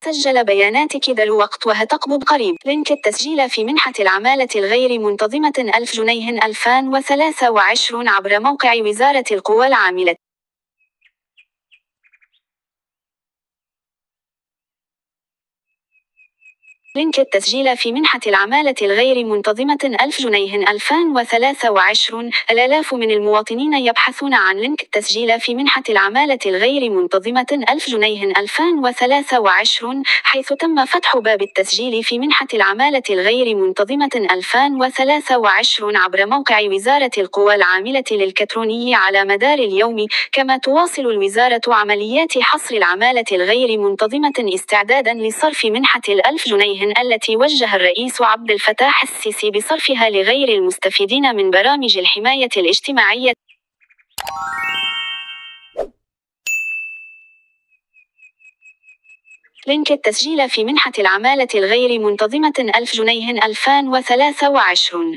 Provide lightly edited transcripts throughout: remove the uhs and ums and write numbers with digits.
سجل بياناتك ذا الوقت وهتقبض قريب. لينك التسجيل في منحة العمالة الغير منتظمة 1000 جنيه 2023 عبر موقع وزارة القوى العاملة. لينك التسجيل في منحة العمالة الغير منتظمة 1000 جنيه 2023. الآلاف من المواطنين يبحثون عن لينك التسجيل في منحة العمالة الغير منتظمة 1000 جنيه 2023، حيث تم فتح باب التسجيل في منحة العمالة الغير منتظمة 2023 عبر موقع وزارة القوى العاملة الإلكتروني على مدار اليوم. كما تواصل الوزارة عمليات حصر العمالة الغير منتظمة استعدادا لصرف منحة 1000 جنيه التي وجه الرئيس عبد الفتاح السيسي بصرفها لغير المستفيدين من برامج الحماية الاجتماعية. لينك التسجيل في منحة العمالة الغير منتظمة 1000 جنيه 2023.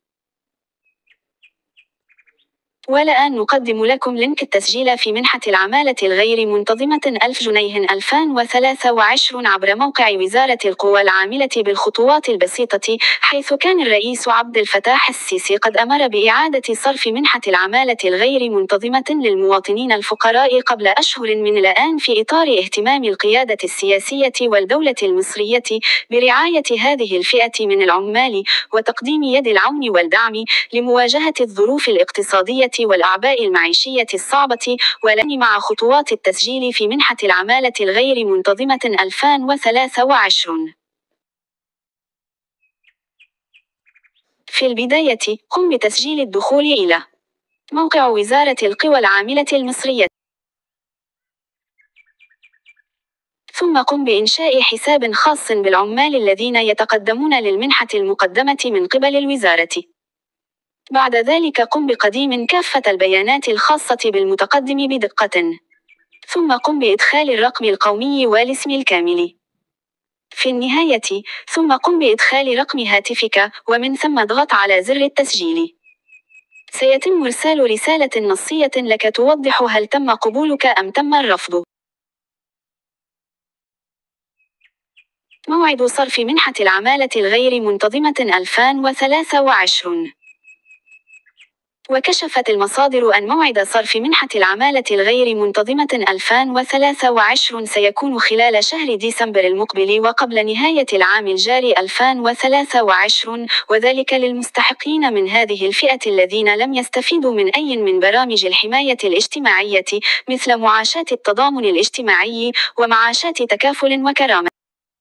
والآن نقدم لكم لينك التسجيل في منحة العمالة الغير منتظمة 1000 جنيه 2023 عبر موقع وزارة القوى العاملة بالخطوات البسيطة، حيث كان الرئيس عبد الفتاح السيسي قد أمر بإعادة صرف منحة العمالة الغير منتظمة للمواطنين الفقراء قبل أشهر من الآن في إطار اهتمام القيادة السياسية والدولة المصرية برعاية هذه الفئة من العمال وتقديم يد العون والدعم لمواجهة الظروف الاقتصادية والأعباء المعيشية الصعبة. ولأن مع خطوات التسجيل في منحة العمالة الغير منتظمة 2023. في البداية، قم بتسجيل الدخول إلى موقع وزارة القوى العاملة المصرية، ثم قم بإنشاء حساب خاص بالعمال الذين يتقدمون للمنحة المقدمة من قبل الوزارة. بعد ذلك قم بقديم كافة البيانات الخاصة بالمتقدم بدقة، ثم قم بإدخال الرقم القومي والاسم الكامل. في النهاية، ثم قم بإدخال رقم هاتفك، ومن ثم اضغط على زر التسجيل. سيتم إرسال رسالة نصية لك توضح هل تم قبولك أم تم الرفض. موعد صرف منحة العمالة الغير منتظمة 2023. وكشفت المصادر أن موعد صرف منحة العمالة الغير منتظمة 2023 سيكون خلال شهر ديسمبر المقبل وقبل نهاية العام الجاري 2023، وذلك للمستحقين من هذه الفئة الذين لم يستفيدوا من أي من برامج الحماية الاجتماعية مثل معاشات التضامن الاجتماعي ومعاشات تكافل وكرامة.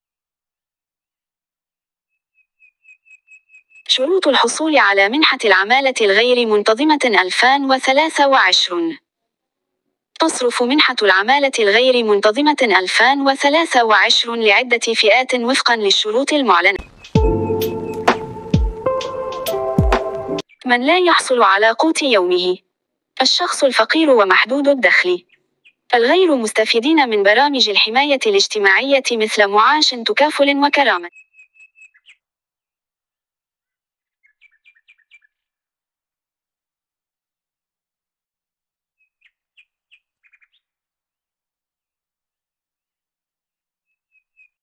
شروط الحصول على منحة العمالة الغير منتظمة 2023. تصرف منحة العمالة الغير منتظمة 2023 لعدة فئات وفقا للشروط المعلنة. من لا يحصل على قوت يومه، الشخص الفقير ومحدود الدخل، الغير مستفيدين من برامج الحماية الاجتماعية مثل معاش تكافل وكرامة.